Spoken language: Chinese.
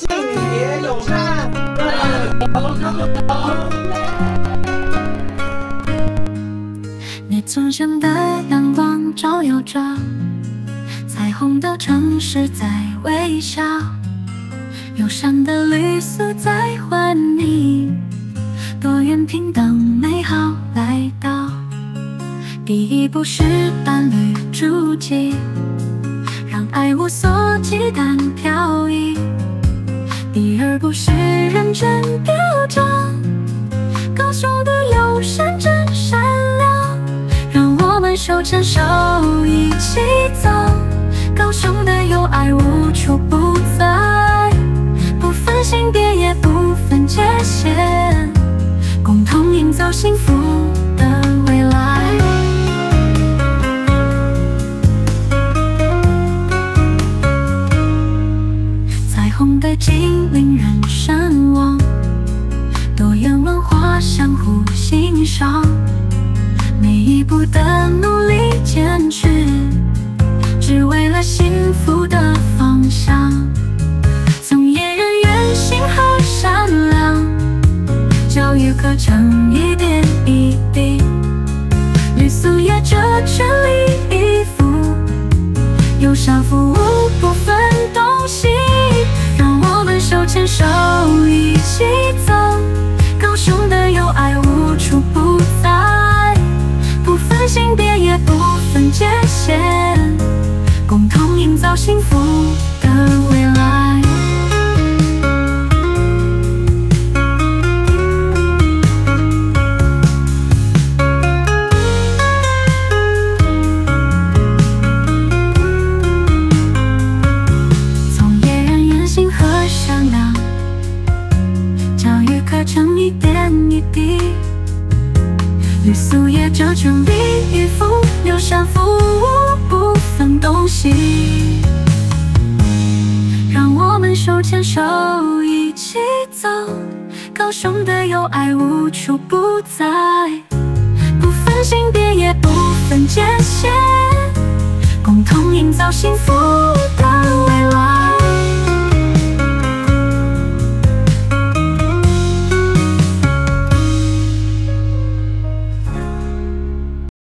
性别友善。 你从前的阳光照耀着彩虹的城市在微笑，友善的绿色在欢迎多元平等美好来到。第一步是伴侣筑基，让爱无所忌惮飘逸。第二步是认真表彰高雄的友善真善良，让我们手牵手一起走，高雄的友爱无处不在，不分性别也不分界限，共同营造幸福的未来。彩虹的景令人神往，多元文化相互欣赏，每一步的努力坚持，只为了幸福的方向。从业人员心和善良，教育课程一点一滴，旅宿业者全力以赴，友善服务不分东西，让我们手牵手一起走，高雄的友爱无处不在，不分性别也不分界限，共同营造幸福的未来。从业人员心和善良，教育课程一点一滴，旅宿业者全力以赴，友善服务不分东西，让我们手牵手一起走，高雄的友爱无处不在，不分性别也不分界限，共同营造幸福